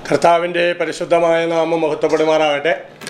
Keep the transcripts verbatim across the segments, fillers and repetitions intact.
കർത്താവിൻ്റെ പരിശുദ്ധമായ നാമം മഹത്വപ്പെടുമാറാകട്ടെ.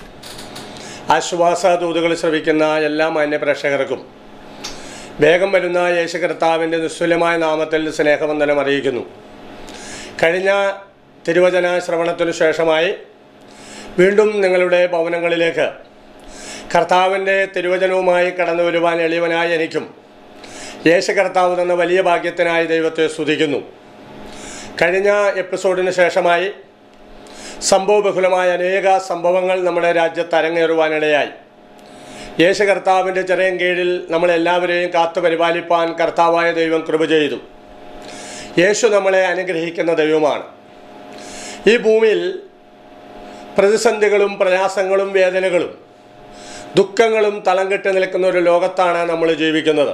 ആശ്വാസദൂതുകൾ ശ്രവിക്കുന്ന എല്ലാ മാന്യപ്രേക്ഷകർക്കും വേഗം വരുന്ന യേശു കർത്താവിൻ്റെ നിസ്തുല്യമായ നാമത്തിൽ സ്നേഹവന്ദനം അറിയിക്കുന്നു. കഴിഞ്ഞ തിരുവചന ശ്രവണത്തിനു ശേഷമായി വീണ്ടും നിങ്ങളുടെ ഭവനങ്ങളിലേക്ക് കർത്താവിൻ്റെ തിരുവചനവുമായി കടന്നു വരുവാൻ എളിയവനായ എനിക്കും യേശു കർത്താവ് തന്ന വലിയ ഭാഗ്യത്തിനായി ദൈവത്തെ സ്തുതിക്കുന്നു. കഴിഞ്ഞ എപ്പിസോഡിന് ശേഷമായി സംഭവബഹുലമായ അനേക സംഭവങ്ങൾ നമ്മുടെ രാജ്യത്ത് അരങ്ങേറുവാനിടയായി. യേശു കർത്താവിൻ്റെ ചെറിയ കീഴിൽ നമ്മളെല്ലാവരെയും കാത്തു പരിപാലിപ്പാൻ കർത്താവായ ദൈവം കൃപ ചെയ്തു. യേശു നമ്മളെ അനുഗ്രഹിക്കുന്ന ദൈവമാണ്. ഈ ഭൂമിയിൽ പ്രതിസന്ധികളും പ്രയാസങ്ങളും വേദനകളും ദുഃഖങ്ങളും തളം കെട്ടി നിൽക്കുന്ന ഒരു ലോകത്താണ് നമ്മൾ ജീവിക്കുന്നത്.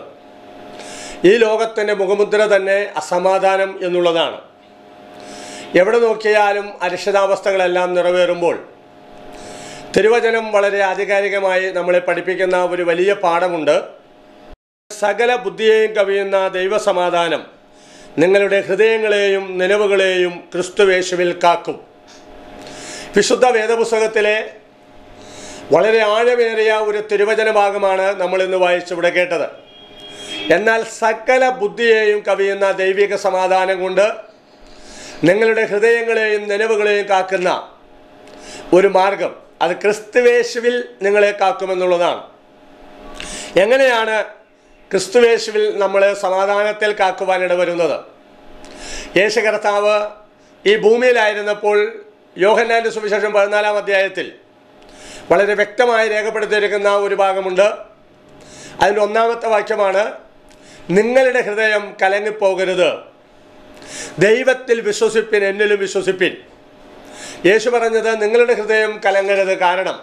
ഈ ലോകത്തിൻ്റെ മുഖമുദ്ര തന്നെ അസമാധാനം എന്നുള്ളതാണ്. എവിടെ നോക്കിയാലും അരിഷ്ടതാവസ്ഥകളെല്ലാം നിറവേറുമ്പോൾ തിരുവചനം വളരെ ആധികാരികമായി നമ്മളെ പഠിപ്പിക്കുന്ന ഒരു വലിയ പാഠമുണ്ട്. സകല ബുദ്ധിയെയും കവിയുന്ന ദൈവസമാധാനം നിങ്ങളുടെ ഹൃദയങ്ങളെയും നിലവുകളെയും ക്രിസ്തുയേശുവിൽ കാക്കും. വിശുദ്ധ വേദപുസ്തകത്തിലെ വളരെ ആഴമേറിയ ഒരു തിരുവചന ഭാഗമാണ് നമ്മളിന്ന് വായിച്ചിവിടെ കേട്ടത്. എന്നാൽ സകല ബുദ്ധിയെയും കവിയുന്ന ദൈവിക സമാധാനം കൊണ്ട് നിങ്ങളുടെ ഹൃദയങ്ങളെയും നിലവുകളെയും കാക്കുന്ന ഒരു മാർഗം, അത് ക്രിസ്തുയേശുവിൽ നിങ്ങളെ കാക്കുമെന്നുള്ളതാണ്. എങ്ങനെയാണ് ക്രിസ്തുയേശുവിൽ നമ്മളെ സമാധാനത്തിൽ കാക്കുവാനിട വരുന്നത്? യേശു കർത്താവ് ഈ ഭൂമിയിലായിരുന്നപ്പോൾ യോഹന്നാൻ്റെ സുവിശേഷം പതിനാലാം അധ്യായത്തിൽ വളരെ വ്യക്തമായി രേഖപ്പെടുത്തിയിരിക്കുന്ന ഒരു ഭാഗമുണ്ട്. അതിൻ്റെ ഒന്നാമത്തെ വാക്യമാണ്, നിങ്ങളുടെ ഹൃദയം കലങ്ങിപ്പോകരുത്, ദൈവത്തിൽ വിശ്വസിപ്പിൻ, എന്നിലും വിശ്വസിപ്പിൻ. യേശു പറഞ്ഞത് നിങ്ങളുടെ ഹൃദയം കലങ്ങരുത്. കാരണം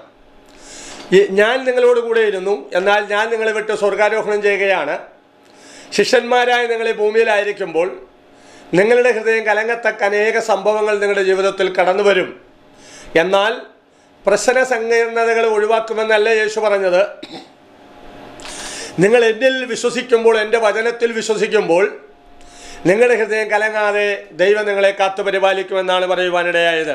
ഞാൻ നിങ്ങളോട് കൂടെ ഇരുന്നു, എന്നാൽ ഞാൻ നിങ്ങളെ വിട്ട് സ്വർഗാരോഹണം ചെയ്യുകയാണ്. ശിഷ്യന്മാരായി നിങ്ങൾ ഈ ഭൂമിയിലായിരിക്കുമ്പോൾ നിങ്ങളുടെ ഹൃദയം കലങ്ങത്തക്ക അനേക സംഭവങ്ങൾ നിങ്ങളുടെ ജീവിതത്തിൽ കടന്നു വരും. എന്നാൽ പ്രശ്ന സങ്കീർണതകൾ ഒഴിവാക്കുമെന്നല്ല യേശു പറഞ്ഞത്. നിങ്ങൾ എന്നിൽ വിശ്വസിക്കുമ്പോൾ, എൻ്റെ വചനത്തിൽ വിശ്വസിക്കുമ്പോൾ നിങ്ങളുടെ ഹൃദയം കലങ്ങാതെ ദൈവം നിങ്ങളെ കാത്തു പരിപാലിക്കുമെന്നാണ് പറയുവാനിടയായത്.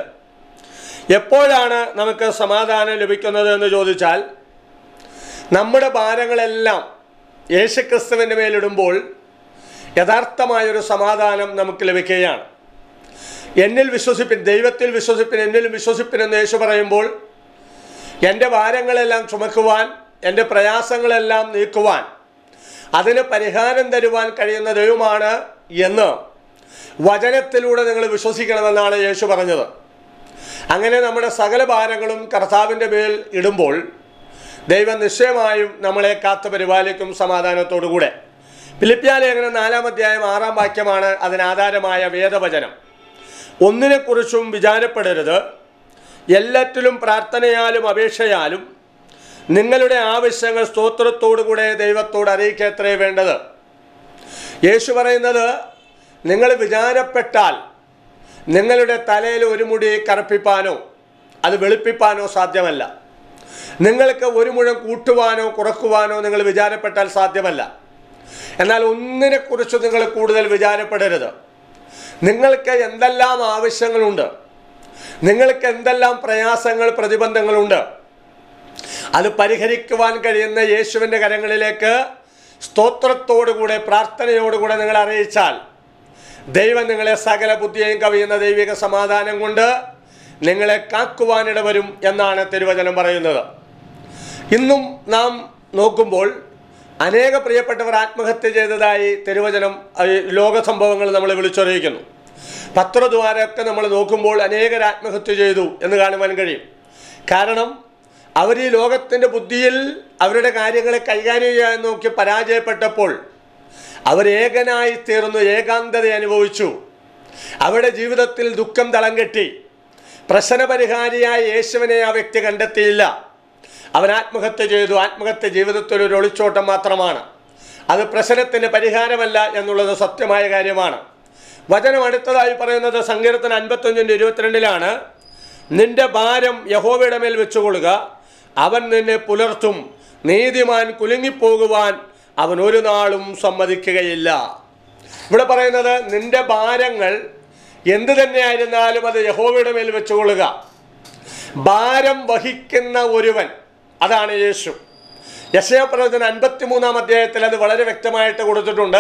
എപ്പോഴാണ് നമുക്ക് സമാധാനം ലഭിക്കുന്നത് എന്ന് ചോദിച്ചാൽ, നമ്മുടെ ഭാരങ്ങളെല്ലാം യേശുക്രിസ്തുവിൻ്റെ മേലിടുമ്പോൾ യഥാർത്ഥമായൊരു സമാധാനം നമുക്ക് ലഭിക്കുകയാണ്. എന്നിൽ വിശ്വസിപ്പിൻ, ദൈവത്തിൽ വിശ്വസിപ്പിൻ, എന്നിലും വിശ്വസിപ്പിൻ എന്ന് യേശു പറയുമ്പോൾ എൻ്റെ ഭാരങ്ങളെല്ലാം ചുമക്കുവാൻ, എൻ്റെ പ്രയാസങ്ങളെല്ലാം നീക്കുവാൻ, അതിന് പരിഹാരം തരുവാൻ കഴിയുന്ന ദൈവമാണ് എന്ന് വചനത്തിലൂടെ നിങ്ങൾ വിശ്വസിക്കണമെന്നാണ് യേശു പറഞ്ഞത്. അങ്ങനെ നമ്മുടെ സകല ഭാരങ്ങളും കർത്താവിൻ്റെ മേൽ ഇടുമ്പോൾ ദൈവം നിശ്ചയമായും നമ്മളെ കാത്തു പരിപാലിക്കും സമാധാനത്തോടു കൂടെ. ഫിലിപ്പിയ ലേഖനം നാലാം അധ്യായം ആറാം വാക്യമാണ് അതിനാധാരമായ വേദവചനം. ഒന്നിനെക്കുറിച്ചും വിചാരപ്പെടരുത്, എല്ലാറ്റിലും പ്രാർത്ഥനയാലും അപേക്ഷയാലും നിങ്ങളുടെ ആവശ്യങ്ങൾ സ്തോത്രത്തോടു കൂടെ ദൈവത്തോട് അറിയിക്കത്രേ വേണ്ടത്. യേശു പറയുന്നത്, നിങ്ങൾ വിചാരപ്പെട്ടാൽ നിങ്ങളുടെ തലയിൽ ഒരു മുടി കറുപ്പിപ്പാനോ അത് വെളുപ്പിപ്പാനോ സാധ്യമല്ല. നിങ്ങൾക്ക് ഒരു മുഴം കൂട്ടുവാനോ കുറക്കുവാനോ നിങ്ങൾ വിചാരപ്പെട്ടാൽ സാധ്യമല്ല. എന്നാൽ ഒന്നിനെക്കുറിച്ച് നിങ്ങൾ കൂടുതൽ വിചാരപ്പെടരുത്. നിങ്ങൾക്ക് എന്തെല്ലാം ആവശ്യങ്ങളുണ്ട്, നിങ്ങൾക്ക് എന്തെല്ലാം പ്രയാസങ്ങൾ പ്രതിബന്ധങ്ങളുണ്ട്, അത് പരിഹരിക്കുവാൻ കഴിയുന്ന യേശുവിൻ്റെ കരങ്ങളിലേക്ക് സ്തോത്രത്തോടുകൂടെ പ്രാർത്ഥനയോടുകൂടെ നിങ്ങൾ അറിയിച്ചാൽ ദൈവം നിങ്ങളെ സകല ബുദ്ധിയെയും കവിയുന്ന ദൈവിക സമാധാനം കൊണ്ട് നിങ്ങളെ കാക്കുവാനിട വരും എന്നാണ് തിരുവചനം പറയുന്നത്. ഇന്നും നാം നോക്കുമ്പോൾ അനേക പ്രിയപ്പെട്ടവർ ആത്മഹത്യ ചെയ്തതായി തിരുവചനം ലോക സംഭവങ്ങൾ നമ്മൾ വിളിച്ചറിയിക്കുന്നു. പത്രദ്വാരമൊക്കെ നമ്മൾ നോക്കുമ്പോൾ അനേകർ ആത്മഹത്യ ചെയ്തു എന്ന് കാണുവാൻ കഴിയും. കാരണം അവർ ഈ ലോകത്തിൻ്റെ ബുദ്ധിയിൽ അവരുടെ കാര്യങ്ങളെ കൈകാര്യം ചെയ്യാൻ നോക്കി പരാജയപ്പെട്ടപ്പോൾ അവർ ഏകനായി തീർന്നു, ഏകാന്തത അനുഭവിച്ചു. അവരുടെ ജീവിതത്തിൽ ദുഃഖം തളം കെട്ടി. പ്രശ്നപരിഹാരിയായ യേശുവിനെ ആ വ്യക്തി കണ്ടെത്തിയില്ല. അവൻ ആത്മഹത്യ ചെയ്തു. ആത്മഹത്യ ജീവിതത്തിൽ ഒരു ഒളിച്ചോട്ടം മാത്രമാണ്, അത് പ്രശ്നത്തിന് പരിഹാരമല്ല എന്നുള്ളത് സത്യമായ കാര്യമാണ്. വചനം അടുത്തതായി പറയുന്നത് സങ്കീർത്തനം അൻപത്തഞ്ചിൻ്റെ ഇരുപത്തിരണ്ടിലാണ്, നിന്റെ ഭാരം യഹോവയുടെ മേൽ വെച്ചുകൊള്ളുക, അവൻ നിന്നെ പുലർത്തും, നീതിമാൻ കുലുങ്ങിപ്പോകുവാൻ അവൻ ഒരു നാളും സമ്മതിക്കുകയില്ല. ഇവിടെ പറയുന്നത് നിന്റെ ഭാരങ്ങൾ എന്ത് തന്നെയായിരുന്നാലും അത് യഹോവയുടെ മേൽ വെച്ചുകൊള്ളുക. ഭാരം വഹിക്കുന്ന ഒരുവൻ, അതാണ് യേശു. യെശയ്യാ പ്രവചനം അൻപത്തി മൂന്നാം അധ്യായത്തിൽ അത് വളരെ വ്യക്തമായിട്ട് കൊടുത്തിട്ടുണ്ട്.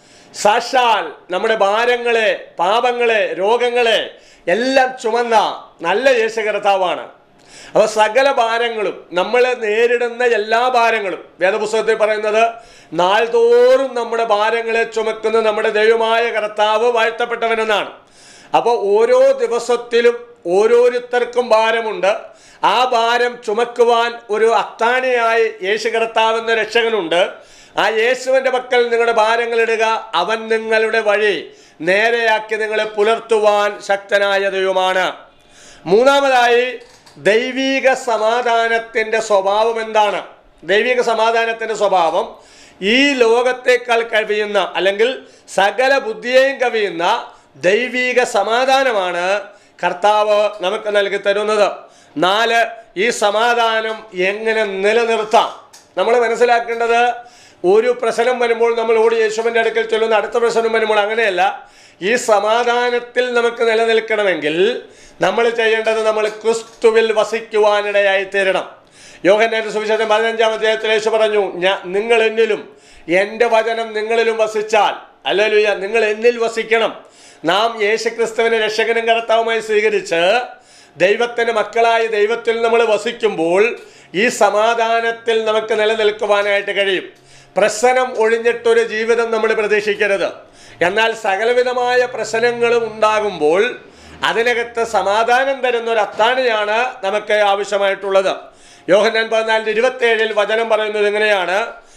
സാക്ഷാൽ നമ്മുടെ ഭാരങ്ങളെ, പാപങ്ങളെ, രോഗങ്ങളെ എല്ലാം ചുമന്ന നല്ല യേശു കർത്താവാണ്. അപ്പോൾ സകല ഭാരങ്ങളും, നമ്മൾ നേരിടുന്ന എല്ലാ ഭാരങ്ങളും, വേദപുസ്തകത്തിൽ പറയുന്നത് നാൾതോറും നമ്മുടെ ഭാരങ്ങളെ ചുമക്കുന്ന നമ്മുടെ ദൈവമായ കർത്താവ് വാഴ്ത്തപ്പെട്ടവനെന്നാണ്. അപ്പോൾ ഓരോ ദിവസത്തിലും ഓരോരുത്തർക്കും ഭാരമുണ്ട്. ആ ഭാരം ചുമക്കുവാൻ ഒരു അത്താണിയായി യേശു കർത്താവ് എന്ന രക്ഷകനുണ്ട്. ആ യേശുവിൻ്റെ പക്കൽ നിങ്ങളുടെ ഭാരങ്ങളിടുക, അവൻ നിങ്ങളുടെ വഴി നേരെയാക്കി നിങ്ങളെ പുലർത്തുവാൻ ശക്തനായ ദൈവമാണ്. മൂന്നാമതായി, ദൈവിക സമാധാനത്തിൻ്റെ സ്വഭാവം എന്താണ്? ദൈവിക സമാധാനത്തിൻ്റെ സ്വഭാവം ഈ ലോകത്തേക്കാൾ കവിയുന്ന, അല്ലെങ്കിൽ സകല ബുദ്ധിയെയും കവിയുന്ന ദൈവിക സമാധാനമാണ് കർത്താവ് നമുക്ക് നൽകി തരുന്നത്. നാല്, ഈ സമാധാനം എങ്ങനെ നിലനിർത്താം? നമ്മൾ മനസ്സിലാക്കേണ്ടത്, ഒരു പ്രശ്നം വരുമ്പോൾ നമ്മൾ ഓടി യേശുവിൻ്റെ അടുക്കൽ ചൊല്ലുന്ന, അടുത്ത പ്രശ്നം വരുമ്പോൾ അങ്ങനെയല്ല. ഈ സമാധാനത്തിൽ നമുക്ക് നിലനിൽക്കണമെങ്കിൽ നമ്മൾ ചെയ്യേണ്ടത്, നമ്മൾ ക്രിസ്തുവിൽ വസിക്കുവാനിടയായി തീരണം. യോഹന്നാന്റെ സുവിശേഷം പതിനഞ്ചാം അധ്യായത്തിൽ യേശു പറഞ്ഞു, ഞാൻ നിങ്ങൾ എന്നിലും എൻ്റെ വചനം നിങ്ങളിലും വസിച്ചാൽ, ഹല്ലേലൂയ, നിങ്ങൾ എന്നിൽ വസിക്കണം. നാം യേശുക്രിസ്തുവിനെ രക്ഷകനും കർത്താവുമായി സ്വീകരിച്ച് ദൈവത്തിൻ്റെ മക്കളായി ദൈവത്തിൽ നമ്മൾ വസിക്കുമ്പോൾ ഈ സമാധാനത്തിൽ നമുക്ക് നിലനിൽക്കുവാനായിട്ട് കഴിയും. പ്രശ്നം ഒഴിഞ്ഞിട്ടൊരു ജീവിതം നമ്മൾ പ്രതീക്ഷിക്കരുത്. എന്നാൽ സകലവിധമായ പ്രശ്നങ്ങളും ഉണ്ടാകുമ്പോൾ അതിനകത്ത് സമാധാനം തരുന്ന ഒരു അത്താണിയാണ് നമുക്ക് ആവശ്യമായിട്ടുള്ളത്. യോഹന്നാൻ പതിനാലിൻ്റെ ഇരുപത്തേഴിൽ വചനം പറയുന്നത് എങ്ങനെയാണ്?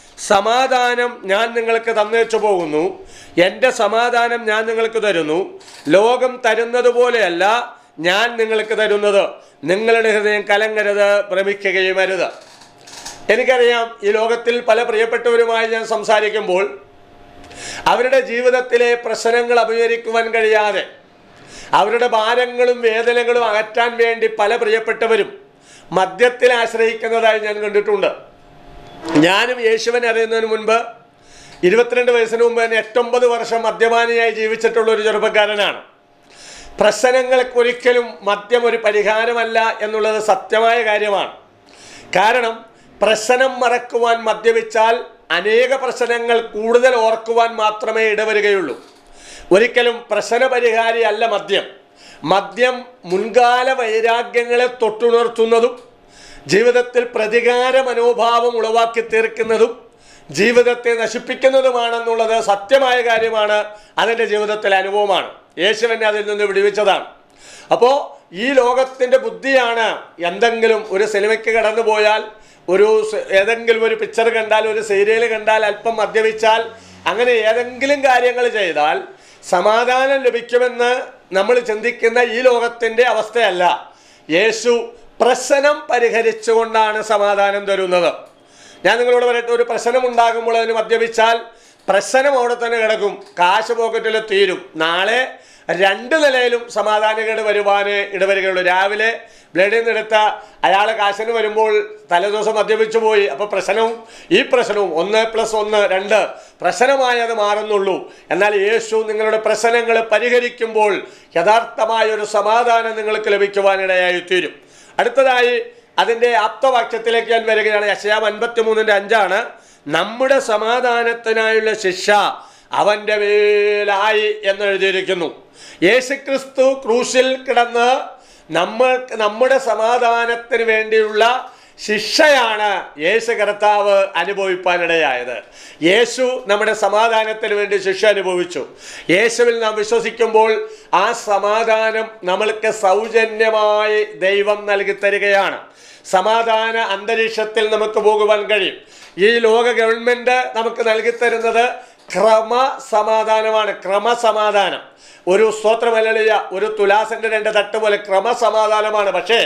സമാധാനം ഞാൻ നിങ്ങൾക്ക് തന്നേച്ചു പോകുന്നു, എൻ്റെ സമാധാനം ഞാൻ നിങ്ങൾക്ക് തരുന്നു. ലോകം തരുന്നത് പോലെയല്ല ഞാൻ നിങ്ങൾക്ക് തരുന്നത്. നിങ്ങളുടെ ഹൃദയം കലങ്ങരുത്, ഭ്രമിക്കുകയും അരുത്. എനിക്കറിയാം, ഈ ലോകത്തിൽ പല പ്രിയപ്പെട്ടവരുമായി ഞാൻ സംസാരിക്കുമ്പോൾ അവരുടെ ജീവിതത്തിലെ പ്രശ്നങ്ങൾ അഭിമുഖീകരിക്കുവാൻ കഴിയാതെ അവരുടെ ഭാരങ്ങളും വേദനകളും അകറ്റാൻ വേണ്ടി പല പ്രിയപ്പെട്ടവരും മദ്യത്തിൽ ആശ്രയിക്കുന്നതായി ഞാൻ കണ്ടിട്ടുണ്ട്. ഞാനും യേശുവിനെ അറിയുന്നതിന് മുൻപ്, ഇരുപത്തിരണ്ട് വയസ്സിന് മുമ്പ് തന്നെ എട്ടൊമ്പത് വർഷം മദ്യപാനിയായി ജീവിച്ചിട്ടുള്ള ഒരു ചെറുപ്പക്കാരനാണ്. പ്രശ്നങ്ങൾക്ക് ഒരിക്കലും മദ്യം ഒരു പരിഹാരമല്ല എന്നുള്ളത് സത്യമായ കാര്യമാണ്. കാരണം പ്രശ്നം മറക്കുവാൻ മദ്യപിച്ചാൽ അനേക പ്രശ്നങ്ങൾ കൂടുതൽ ഓർക്കുവാൻ മാത്രമേ ഇടവരികയുള്ളൂ. ഒരിക്കലും പ്രശ്ന പരിഹാരി അല്ല മദ്യം. മദ്യം മുൻകാല വൈരാഗ്യങ്ങളെ തൊട്ടുണർത്തുന്നതും ജീവിതത്തിൽ പ്രതികാര മനോഭാവം ഉളവാക്കി തീർക്കുന്നതും ജീവിതത്തെ നശിപ്പിക്കുന്നതുമാണെന്നുള്ളത് സത്യമായ കാര്യമാണ്. അതിൻ്റെ ജീവിതത്തിലെ അനുഭവമാണ്. യേശുവിനെ അതിൽ നിന്ന് വിടുവിച്ചതാണ്. അപ്പോൾ ഈ ലോകത്തിൻ്റെ ബുദ്ധിയാണ്, എന്തെങ്കിലും ഒരു സിനിമയ്ക്ക് കടന്നു പോയാൽ, ഒരു ഏതെങ്കിലും ഒരു പിക്ചർ കണ്ടാൽ, ഒരു സീരിയൽ കണ്ടാൽ, അല്പം മദ്യപിച്ചാൽ, അങ്ങനെ ഏതെങ്കിലും കാര്യങ്ങൾ ചെയ്താൽ സമാധാനം ലഭിക്കുമെന്ന് നമ്മൾ ചിന്തിക്കുന്ന ഈ ലോകത്തിൻ്റെ അവസ്ഥയല്ല. യേശു പ്രശ്നം പരിഹരിച്ചുകൊണ്ടാണ് സമാധാനം തരുന്നത്. ഞാൻ നിങ്ങളോട് പറയട്ടെ, ഒരു പ്രശ്നം ഉണ്ടാകുമ്പോൾ അതിന് മദ്യപിച്ചാൽ പ്രശ്നം അവിടെ തന്നെ കിടക്കും, കാശ് പോക്കറ്റിൽ തീരും. നാളെ രണ്ട് നിലയിലും സമാധാനക്കേട് വരുവാൻ ഇടവരികയുള്ളൂ. രാവിലെ ബ്ലഡിൽ നിന്ന് എടുത്ത അയാൾ കാശിന് വരുമ്പോൾ തലേദിവസം മദ്യപിച്ചു പോയി. അപ്പോൾ പ്രശ്നവും ഈ പ്രശ്നവും ഒന്ന് പ്ലസ് ഒന്ന് രണ്ട് പ്രശ്നമായി അത് മാറുന്നുള്ളൂ. എന്നാൽ യേശു നിങ്ങളുടെ പ്രശ്നങ്ങൾ പരിഹരിക്കുമ്പോൾ യഥാർത്ഥമായ ഒരു സമാധാനം നിങ്ങൾക്ക് ലഭിക്കുവാനിടയായി തീരും. അടുത്തതായി അതിൻ്റെ ആപ്തവാക്യത്തിലേക്ക് ഞാൻ വരികയാണ്. യെശയ്യാ അൻപത്തി മൂന്നിൻ്റെ അഞ്ചാണ്. നമ്മുടെ സമാധാനത്തിനായുള്ള ശിക്ഷ അവൻ്റെ മേലായി എന്നെഴുതിയിരിക്കുന്നു. യേശുക്രിസ്തു ക്രൂശിൽ കിടന്ന് നമ്മൾക്ക് നമ്മുടെ സമാധാനത്തിന് വേണ്ടിയുള്ള ശിക്ഷയാണ് യേശു കർത്താവ് അനുഭവിപ്പാനിടയായത്. യേശു നമ്മുടെ സമാധാനത്തിന് വേണ്ടി ശിക്ഷ അനുഭവിച്ചു. യേശുവിൽ നാം വിശ്വസിക്കുമ്പോൾ ആ സമാധാനം നമ്മൾക്ക് സൗജന്യമായി ദൈവം നൽകി തരികയാണ്. സമാധാന അന്തരീക്ഷത്തിൽ നമുക്ക് പോകുവാൻ കഴിയും. ഈ ലോക ഗവൺമെൻറ് നമുക്ക് നൽകി തരുന്നത് ക്രമസമാധാനമാണ്. ക്രമസമാധാനം ഒരു സ്തോത്രമല്ലിയ ഒരു തുലാസിൻ്റെ രണ്ട് തട്ട് പോലെ ക്രമസമാധാനമാണ്. പക്ഷേ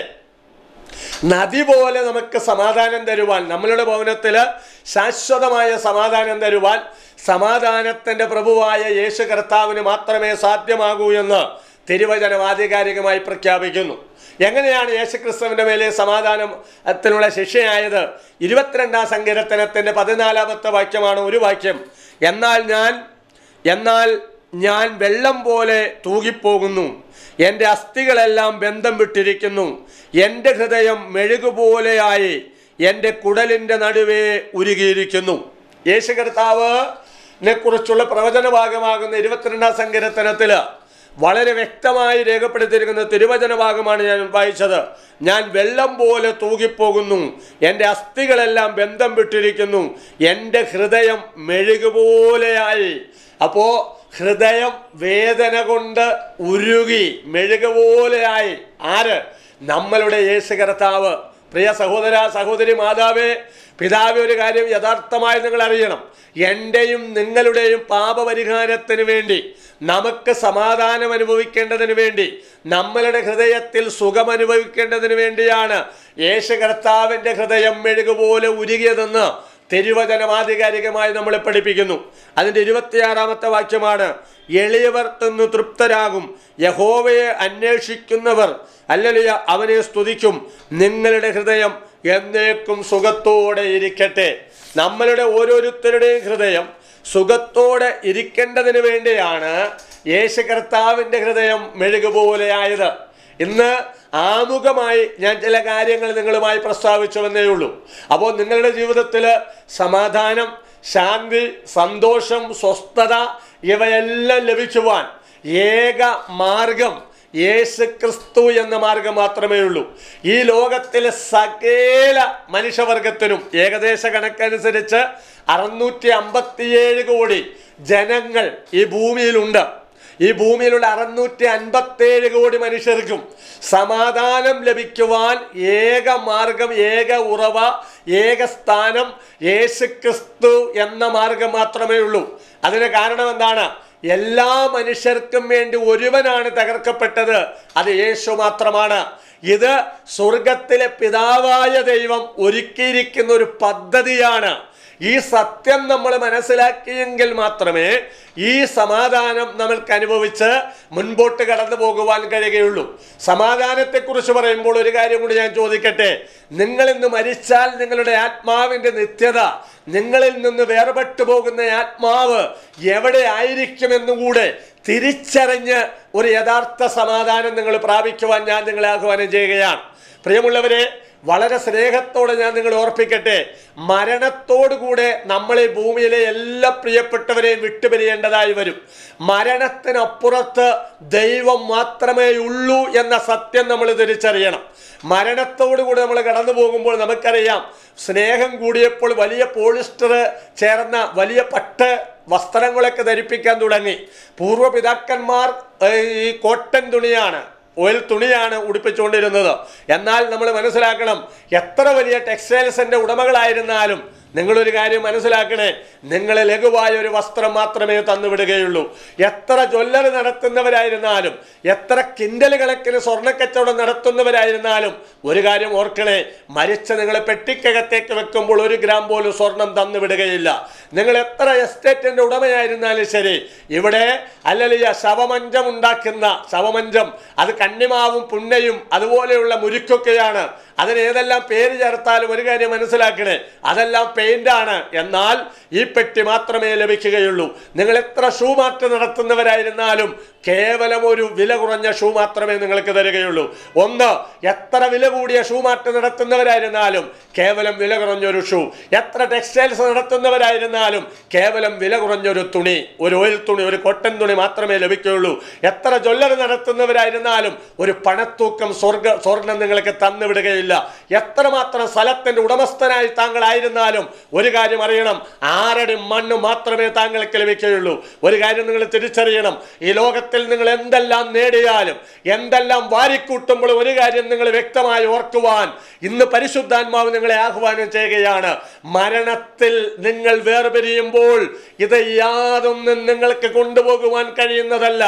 നദി പോലെ നമുക്ക് സമാധാനം തരുവാൻ, നമ്മളുടെ ഭവനത്തിൽ ശാശ്വതമായ സമാധാനം തരുവാൻ സമാധാനത്തിൻ്റെ പ്രഭുവായ യേശു കർത്താവിന് മാത്രമേ സാധ്യമാകൂ എന്ന് തിരുവചനം ആധികാരികമായി പ്രഖ്യാപിക്കുന്നു. എങ്ങനെയാണ് യേശുക്രിസ്തുവിൻ്റെ മേലെ സമാധാനത്തിനുള്ള ശിക്ഷയായത്? ഇരുപത്തിരണ്ടാം സങ്കീർത്തനത്തിൻ്റെ പതിനാലാമത്തെ വാക്യമാണ് ഒരു വാക്യം. എന്നാൽ ഞാൻ എന്നാൽ ഞാൻ വെള്ളം പോലെ തൂകിപ്പോകുന്നു, എൻ്റെ അസ്ഥികളെല്ലാം ബന്ധം വിട്ടിരിക്കുന്നു, എൻ്റെ ഹൃദയം മെഴുകുപോലെയായി എൻ്റെ കുടലിൻ്റെ നടുവേ ഉരുകിയിരിക്കുന്നു. യേശു കർത്താവിനെ കുറിച്ചുള്ള പ്രവചന ഭാഗമാകുന്ന ഇരുപത്തിരണ്ടാം സങ്കീർത്തനത്തിൽ വളരെ വ്യക്തമായി രേഖപ്പെടുത്തിയിരിക്കുന്ന തിരുവചന ഭാഗമാണ് ഞാൻ വായിച്ചത്. ഞാൻ വെള്ളം പോലെ തൂകിപ്പോകുന്നു, എൻ്റെ അസ്ഥികളെല്ലാം ബന്ധം വിട്ടിരിക്കുന്നു, എൻ്റെ ഹൃദയം മെഴുകുപോലെയായി. അപ്പോൾ ഹൃദയം വേദന കൊണ്ട് ഉരുകി മെഴുകുപോലെയായി. ആര്? നമ്മളുടെ യേശു കർത്താവ്. പ്രിയ സഹോദര സഹോദരി, മാതാവേ, പിതാവേ, ഒരു കാര്യം യഥാർത്ഥമായി നിങ്ങൾ അറിയണം. എൻ്റെയും നിങ്ങളുടെയും പാപപരിഹാരത്തിന് വേണ്ടി, നമുക്ക് സമാധാനം അനുഭവിക്കേണ്ടതിന് വേണ്ടി, നമ്മളുടെ ഹൃദയത്തിൽ സുഖം അനുഭവിക്കേണ്ടതിന് വേണ്ടിയാണ് യേശു കർത്താവിൻ്റെ ഹൃദയം മെഴുകുപോലെ ഉരുകിയതെന്ന് തിരുവചനം ആധികാരികമായി നമ്മളെ പഠിപ്പിക്കുന്നു. അതിൻ്റെ ഇരുപത്തിയാറാമത്തെ വാക്യമാണ്, എളിയവർ തിന്നു തൃപ്തരാകും, യഹോവയെ അന്വേഷിക്കുന്നവർ ഹല്ലേലൂയ അവനെ സ്തുതിക്കും, നിങ്ങളുടെ ഹൃദയം എന്നേക്കും സുഖത്തോടെ ഇരിക്കട്ടെ. നമ്മളുടെ ഓരോരുത്തരുടെയും ഹൃദയം സുഖത്തോടെ ഇരിക്കേണ്ടതിന് വേണ്ടിയാണ് യേശു കർത്താവിൻ്റെ ഹൃദയം മെഴുകുപോലെയായത്. ഇന്ന് ആമുഖമായി ഞാൻ ചില കാര്യങ്ങൾ നിങ്ങളുമായി പ്രസ്താവിച്ചുവെന്നേ ഉള്ളൂ. അപ്പോൾ നിങ്ങളുടെ ജീവിതത്തിൽ സമാധാനം, ശാന്തി, സന്തോഷം, സ്വസ്ഥത ഇവയെല്ലാം ലഭിക്കുവാൻ ഏക മാർഗം യേശു ക്രിസ്തു എന്ന മാർഗം മാത്രമേ ഉള്ളൂ. ഈ ലോകത്തിലെ സകല മനുഷ്യവർഗത്തിനും ഏകദേശ കണക്കനുസരിച്ച് അറുന്നൂറ്റി അമ്പത്തിയേഴ് കോടി ജനങ്ങൾ ഈ ഭൂമിയിലുണ്ട്. ഈ ഭൂമിയിലുള്ള അറുന്നൂറ്റി അൻപത്തേഴ് കോടി മനുഷ്യർക്കും സമാധാനം ലഭിക്കുവാൻ ഏക മാർഗം, ഏക ഉറവ, ഏക സ്ഥാനം യേശു ക്രിസ്തു എന്ന മാർഗം മാത്രമേ ഉള്ളൂ. അതിന് കാരണം എന്താണ്? എല്ലാ മനുഷ്യർക്കും വേണ്ടി ഒരുവനാണ് തകർക്കപ്പെട്ടത്, അത് യേശു മാത്രമാണ്. ഇത് സ്വർഗത്തിലെ പിതാവായ ദൈവം ഒരുക്കിയിരിക്കുന്ന ഒരു പദ്ധതിയാണ്. ഈ സത്യം നമ്മൾ മനസ്സിലാക്കിയെങ്കിൽ മാത്രമേ ഈ സമാധാനം നമ്മൾക്ക് അനുഭവിച്ച് മുൻപോട്ട് കടന്നു പോകുവാൻ കഴിയുകയുള്ളൂ. സമാധാനത്തെക്കുറിച്ച് പറയുമ്പോൾ ഒരു കാര്യം കൂടി ഞാൻ ചോദിക്കട്ടെ. നിങ്ങൾ ഇന്ന് മരിച്ചാൽ നിങ്ങളുടെ ആത്മാവിൻ്റെ നിത്യത, നിങ്ങളിൽ നിന്ന് വേർപെട്ടു പോകുന്ന ആത്മാവ് എവിടെ ആയിരിക്കുമെന്നുകൂടെ തിരിച്ചറിഞ്ഞ് ഒരു യഥാർത്ഥ സമാധാനം നിങ്ങൾ പ്രാപിക്കുവാൻ ഞാൻ നിങ്ങളെ ആഹ്വാനം ചെയ്യുകയാണ്. പ്രിയമുള്ളവരെ, വളരെ സ്നേഹത്തോടെ ഞാൻ നിങ്ങൾ ഓർപ്പിക്കട്ടെ, മരണത്തോടുകൂടെ നമ്മൾ ഈ ഭൂമിയിലെ എല്ലാ പ്രിയപ്പെട്ടവരെയും വിട്ടുപിരിയേണ്ടതായി വരും. മരണത്തിനപ്പുറത്ത് ദൈവം മാത്രമേ ഉള്ളൂ എന്ന സത്യം നമ്മൾ തിരിച്ചറിയണം. മരണത്തോടുകൂടി നമ്മൾ കടന്നു പോകുമ്പോൾ നമുക്കറിയാം, സ്നേഹം കൂടിയപ്പോൾ വലിയ പോളിസ്റ്റർ ചേർന്ന വലിയ പട്ട് വസ്ത്രങ്ങളൊക്കെ ധരിപ്പിക്കാൻ തുടങ്ങി. പൂർവ്വപിതാക്കന്മാർ ഈ കോട്ടൺ തുണിയാണ്, ഓയിൽ തുണിയാണ് ഉടുപ്പിച്ചുകൊണ്ടിരുന്നത്. എന്നാൽ നമ്മൾ മനസ്സിലാക്കണം, എത്ര വലിയ ടെക്സ്റ്റൈൽസിൻ്റെ ഉടമകളായിരുന്നാലും നിങ്ങളൊരു കാര്യം മനസ്സിലാക്കണേ, നിങ്ങൾ ലഘുവായ ഒരു വസ്ത്രം മാത്രമേ തന്നുവിടുകയുള്ളൂ. എത്ര ജ്വല്ലറി നടത്തുന്നവരായിരുന്നാലും, എത്ര കിൻഡൽ കണക്കിന് സ്വർണ്ണക്കച്ചവടം നടത്തുന്നവരായിരുന്നാലും ഒരു കാര്യം ഓർക്കണേ, മരിച്ച നിങ്ങളെ പെട്ടിക്കകത്തേക്ക് വെക്കുമ്പോൾ ഒരു ഗ്രാം പോലും സ്വർണം തന്നുവിടുകയില്ല. നിങ്ങൾ എത്ര എസ്റ്റേറ്റിൻ്റെ ഉടമയായിരുന്നാലും ശരി, ഇവിടെ അല്ലല്ല ശവമഞ്ചം ഉണ്ടാക്കുന്ന ശവമഞ്ചം, അത് കണ്ണിമാവും പുന്നയും അതുപോലെയുള്ള മുരുക്കൊക്കെയാണ്. അതിന് ഏതെല്ലാം പേര് ചേർത്താലും ഒരു കാര്യം മനസ്സിലാക്കണേ, അതെല്ലാം പെയിൻ്റാണ്. എന്നാൽ ഈ പെട്ടി മാത്രമേ ലഭിക്കുകയുള്ളൂ. നിങ്ങൾ എത്ര ഷൂ മാറ്റ് നടത്തുന്നവരായിരുന്നാലും കേവലം ഒരു വില കുറഞ്ഞ ഷൂ മാത്രമേ നിങ്ങൾക്ക് തരികയുള്ളൂ. ഒന്ന്, എത്ര വില കൂടിയ ഷൂ മാറ്റ് നടത്തുന്നവരായിരുന്നാലും കേവലം വില കുറഞ്ഞൊരു ഷൂ. എത്ര ടെക്സ്റ്റൈൽസ് നടത്തുന്നവരായിരുന്നാലും കേവലം വില കുറഞ്ഞൊരു തുണി, ഒരു ഓയിൽ തുണി, ഒരു കോട്ടൺ തുണി മാത്രമേ ലഭിക്കുകയുള്ളൂ. എത്ര ജ്വല്ലറി നടത്തുന്നവരായിരുന്നാലും ഒരു പണത്തൂക്കം സ്വർഗ സ്വർണം നിങ്ങൾക്ക് തന്നുവിടുകയില്ല. എത്രമാത്രം സ്ഥലത്തിൻ്റെ ഉടമസ്ഥനായി താങ്കളായിരുന്നാലും ഒരു കാര്യം അറിയണം, ആറടി മണ്ണ് മാത്രമേ താങ്കൾക്ക് ലഭിക്കുകയുള്ളൂ. ഒരു കാര്യം നിങ്ങൾ തിരിച്ചറിയണം, ഈ ലോകത്തിൽ നിങ്ങൾ എന്തെല്ലാം നേടിയാലും, എന്തെല്ലാം വാരിക്കൂട്ടുമ്പോൾ ഒരു കാര്യം നിങ്ങൾ വ്യക്തമായി ഓർക്കുവാൻ ഇന്ന് പരിശുദ്ധാത്മാവ് നിങ്ങളെ ആഹ്വാനം ചെയ്യുകയാണ്. മരണത്തിൽ നിങ്ങൾ വേർപിരിയുമ്പോൾ ഇത് യാതൊന്നും നിങ്ങൾക്ക് കൊണ്ടുപോകുവാൻ കഴിയുന്നതല്ല.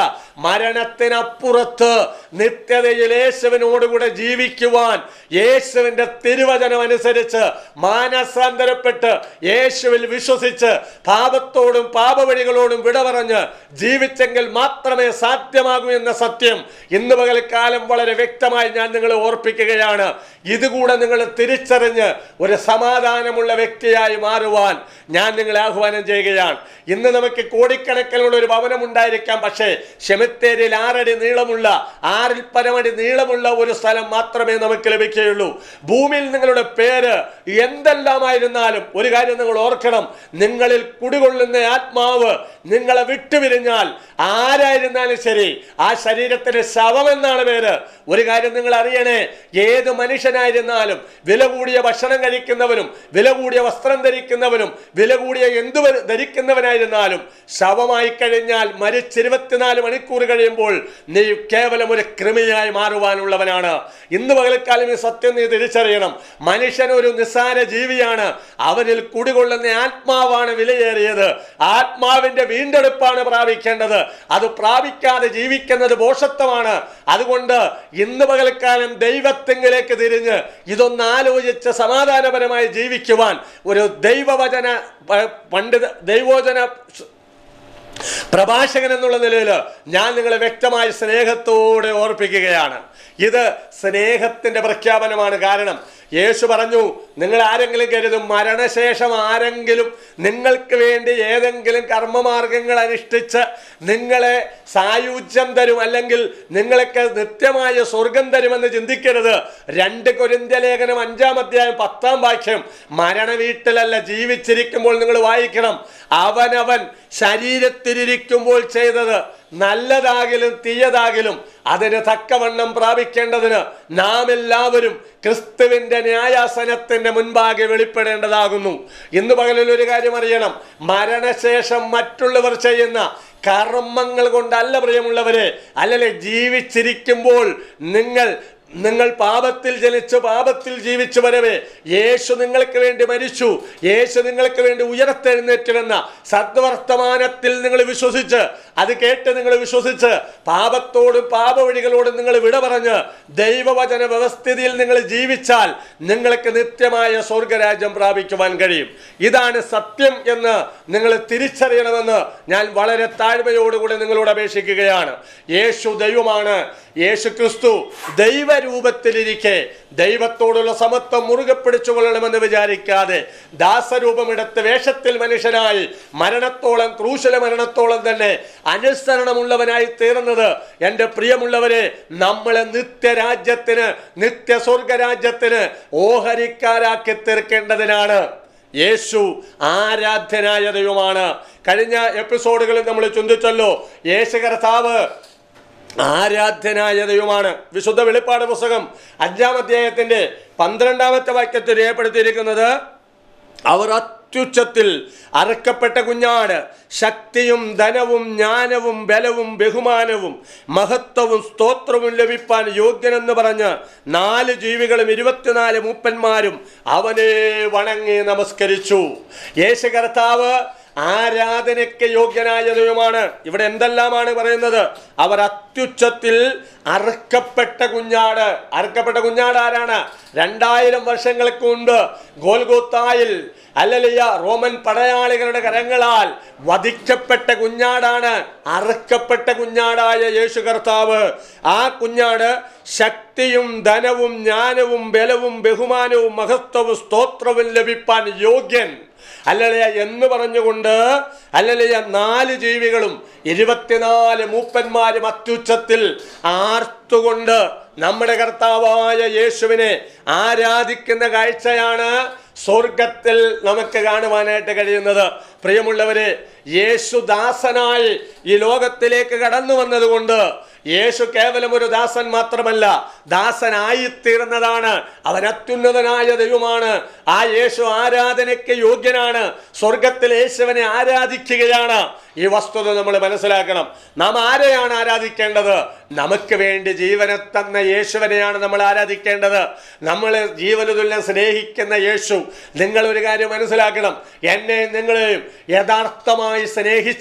മരണത്തിനപ്പുറത്ത് നിത്യതയിൽ യേശുവിനോടുകൂടെ ജീവിക്കുവാൻ, യേശുവിൻ്റെ തിരുവചനം അനുസരിച്ച് മാനസാന്തരപ്പെട്ട് യേശുവിൽ വിശ്വസിച്ച് പാപത്തോടും പാപവഴികളോടും വിട പറഞ്ഞ് ജീവിച്ചെങ്കിൽ മാത്രമേ സാധ്യമാകും എന്ന സത്യം ഇന്ന് പകൽക്കാലം വളരെ വ്യക്തമായി ഞാൻ നിങ്ങളെ ഓർപ്പിക്കുകയാണ്. ഇതുകൂടെ നിങ്ങൾ തിരിച്ചറിഞ്ഞ് ഒരു സമാധാനമുള്ള വ്യക്തിയായി മാറുവാൻ ഞാൻ നിങ്ങളെ ആഹ്വാനം ചെയ്യുകയാണ്. ഇന്ന് നമുക്ക് കോടിക്കണക്കിനുള്ള ഒരു ഭവനം ഉണ്ടായിരിക്കാം, പക്ഷേ ശെമിത്തേരിയിൽ ആറടി നീളമുള്ള ആറിൽ പരമടി നീളമുള്ള ഒരു സ്ഥലം മാത്രമേ നമുക്ക് ലഭിക്കുകയുള്ളൂ. ഭൂമിയിൽ നിങ്ങളുടെ പേര് എന്തെല്ലാമായിരുന്നാലും ഒരു കാര്യം നിങ്ങൾ ഓർക്കണം, നിങ്ങളിൽ കുടികൊള്ളുന്ന ആത്മാവ് നിങ്ങളെ വിട്ടുപിരിഞ്ഞാൽ ആരായിരുന്നാലും ശരി, ആ ശരീരത്തിന് ശവം എന്നാണ് പേര്. ഒരു കാര്യം നിങ്ങൾ അറിയണേ, ഏത് മനുഷ്യനായിരുന്നാലും, വില കൂടിയ ഭക്ഷണം കഴിക്കുന്നവനും വില കൂടിയ വസ്ത്രം ധരിക്കുന്നവനും വില കൂടിയ എന്തു ധരിക്കുന്നവനായിരുന്നാലും ശവമായി കഴിഞ്ഞാൽ മരിച്ച് ഇരുപത്തിനാല് മണിക്കൂർ കഴിയുമ്പോൾ നീ കേവലം ഒരു കൃമിയായി മാറുവാനുള്ളവനാണ്. ഇന്ന് പകൽക്കാലം ഈ സത്യം നീ തിരിച്ചറിയണം. മനുഷ്യൻ ഒരു നിസ്സാര ജീവിയാണ്. അവനിൽ കുടികൊള്ളുന്ന ആത്മാവാണ് വിലയേറിയത്. ആത്മാവിന്റെ വീണ്ടെടുപ്പാണ് പ്രാപിക്കേണ്ടത്. അത് പ്രാപിക്കാതെ ജീവിക്കുന്നത് ഭോഷത്വമാണ്. അതുകൊണ്ട് ഇന്ന് പകൽക്കാലം ദൈവത്തിങ്കിലേക്ക് തിരിഞ്ഞ് ഇതൊന്ന് ആലോചിച്ച് സമാധാനപരമായി ജീവിക്കുവാൻ ഒരു ദൈവവചന പണ്ഡിത ദൈവോചന പ്രഭാഷകൻ എന്നുള്ള നിലയിൽ ഞാൻ നിങ്ങളെ വ്യക്തമായി സ്നേഹത്തോടെ ഓർപ്പിക്കുകയാണ്. ഇത് സ്നേഹത്തിന്റെ പ്രഖ്യാപനമാണ്. കാരണം യേശു പറഞ്ഞു, നിങ്ങൾ ആരെങ്കിലും കരുതും മരണശേഷം ആരെങ്കിലും നിങ്ങൾക്ക് വേണ്ടി ഏതെങ്കിലും കർമ്മമാർഗങ്ങൾ അനുഷ്ഠിച്ച് നിങ്ങളെ സായുജ്യം തരും, അല്ലെങ്കിൽ നിങ്ങൾക്ക് നിത്യമായ സ്വർഗം തരുമെന്ന് ചിന്തിക്കരുത്. രണ്ട് കൊരിന്ത്യ ലേഖനം അഞ്ചാം അധ്യായം പത്താം വാക്യം മരണ വീട്ടിലല്ല, ജീവിച്ചിരിക്കുമ്പോൾ നിങ്ങൾ വായിക്കണം. അവനവൻ ശരീരത്തിലിരിക്കുമ്പോൾ ചെയ്തത് നല്ലതാകിലും തീയതാകിലും അതിന് തക്കവണ്ണം പ്രാപിക്കേണ്ടതിന് നാം എല്ലാവരും ക്രിസ്തുവിന്റെ ന്യായാസനത്തിന്റെ മുൻപാകെ വെളിപ്പെടേണ്ടതാകുന്നു. ഇന്ന് പകലിൽ ഒരു കാര്യം അറിയണം, മരണശേഷം മറ്റുള്ളവർ ചെയ്യുന്ന കർമ്മങ്ങൾ കൊണ്ടല്ല പ്രിയമുള്ളവരെ, അല്ലല്ലേ ജീവിച്ചിരിക്കുമ്പോൾ നിങ്ങൾ നിങ്ങൾ പാപത്തിൽ ജനിച്ചു പാപത്തിൽ ജീവിച്ചു വരവേ യേശു നിങ്ങൾക്ക് വേണ്ടി മരിച്ചു, യേശു നിങ്ങൾക്ക് വേണ്ടി ഉയർത്തെഴുന്നേറ്റുവെന്ന സദ്വർത്തമാനത്തിൽ നിങ്ങൾ വിശ്വസിച്ച്, അത് കേട്ട് നിങ്ങൾ വിശ്വസിച്ച് പാപത്തോടും പാപവഴികളോടും നിങ്ങൾ വിട പറഞ്ഞ് ദൈവവചന വ്യവസ്ഥിതിയിൽ നിങ്ങൾ ജീവിച്ചാൽ നിങ്ങൾക്ക് നിത്യമായ സ്വർഗരാജ്യം പ്രാപിക്കുവാൻ കഴിയും. ഇതാണ് സത്യം എന്ന് നിങ്ങൾ തിരിച്ചറിയണമെന്ന് ഞാൻ വളരെ താഴ്മയോടുകൂടി നിങ്ങളോട് അപേക്ഷിക്കുകയാണ്. യേശു ദൈവമാണ്. യേശു ക്രിസ്തു ദൈവരൂപത്തിലിരിക്കെ ദൈവത്തോടുള്ള സമത്വം മുറുകെ പിടിച്ചുകൊള്ളണമെന്ന് വിചാരിക്കാതെ ദാസരൂപമെടുത്ത് വേഷത്തിൽ മനുഷ്യനായി മരണത്തോളം, ക്രൂശിലെ മരണത്തോളം തന്നെ അനുസരണമുള്ളവനായി തീർന്നത് എൻ്റെ പ്രിയമുള്ളവരെ നമ്മളെ നിത്യരാജ്യത്തിന്, നിത്യ സ്വർഗരാജ്യത്തിന് ഓഹരിക്കാരാക്കി തീർക്കേണ്ടതിനാണ്. യേശു ആരാധ്യനായ ദൈവമാണ്. കഴിഞ്ഞ എപ്പിസോഡുകളിൽ നമ്മൾ ചിന്തിച്ചല്ലോ, യേശു കർത്താവ് ആരാധ്യനായ ദൈവമാണ്. വിശുദ്ധ വെളിപ്പാട് പുസ്തകം അഞ്ചാം അധ്യായത്തിന്റെ പന്ത്രണ്ടാമത്തെ വാക്യത്തിൽ രേഖപ്പെടുത്തിയിരിക്കുന്നത്, അവർ അത്യുച്ചത്തിൽ അറുക്കപ്പെട്ട കുഞ്ഞാട് ശക്തിയും ധനവും ജ്ഞാനവും ബലവും ബഹുമാനവും മഹത്വവും സ്തോത്രവും ലഭിപ്പാൻ യോഗ്യനെന്ന് പറഞ്ഞ് നാല് ജീവികളും ഇരുപത്തിനാല് മൂപ്പന്മാരും അവനെ വണങ്ങി നമസ്കരിച്ചു. യേശു കർത്താവ് ആരാധനയ്ക്ക് യോഗ്യനായ ദൈവമാണ്. ഇവിടെ എന്തെല്ലാമാണ് പറയുന്നത്? അവർ അത്യുച്ചത്തിൽ അറുക്കപ്പെട്ട കുഞ്ഞാട്. അറുക്കപ്പെട്ട കുഞ്ഞാട് ആരാണ്? രണ്ടായിരം വർഷങ്ങൾക്ക് മുൻപ് ഗോൽഗോത്തായിൽ അല്ലലിയ റോമൻ പടയാളികളുടെ കരങ്ങളാൽ വധിക്കപ്പെട്ട കുഞ്ഞാടാണ് അറുക്കപ്പെട്ട കുഞ്ഞാടായ യേശു കർത്താവ്. ആ കുഞ്ഞാട് ശക്തിയും ധനവും ജ്ഞാനവും ബലവും ബഹുമാനവും മഹത്വവും സ്തോത്രവും ലഭിപ്പാൻ യോഗ്യൻ അല്ലലിയ എന്ന് പറഞ്ഞുകൊണ്ട് അല്ലലിയ നാല് ജീവികളും ഇരുപത്തിനാല് മൂപ്പന്മാരും അത്യുച്ചത്തിൽ ആർത്തുകൊണ്ട് നമ്മുടെ കർത്താവായ യേശുവിനെ ആരാധിക്കുന്ന കാഴ്ചയാണ് സ്വർഗത്തിൽ നമുക്ക് കാണുവാനായിട്ട് കഴിയുന്നത്. പ്രിയമുള്ളവരെ, യേശു ദാസനായി ഈ ലോകത്തിലേക്ക് കടന്നു വന്നതുകൊണ്ട് യേശു കേവലം ഒരു ദാസൻ മാത്രമല്ല, ദാസനായിത്തീർന്നതാണ്. അവൻ അത്യുന്നതനായ ദൈവമാണ്. ആ യേശു ആരാധനയ്ക്ക് യോഗ്യനാണ്. സ്വർഗത്തിൽ യേശുവിനെ ആരാധിക്കുകയാണ്. ഈ വസ്തുത നമ്മൾ മനസ്സിലാക്കണം. നാം ആരെയാണ് ആരാധിക്കേണ്ടത്? നമുക്ക് വേണ്ടി ജീവനെ തന്ന യേശുവിനെയാണ് നമ്മൾ ആരാധിക്കേണ്ടത്. നമ്മൾ ജീവന് തുല്യം സ്നേഹിക്കുന്ന യേശു. നിങ്ങൾ ഒരു കാര്യം മനസ്സിലാക്കണം, എന്നെ നിങ്ങളെയും യഥാർത്ഥമായി സ്നേഹിച്ച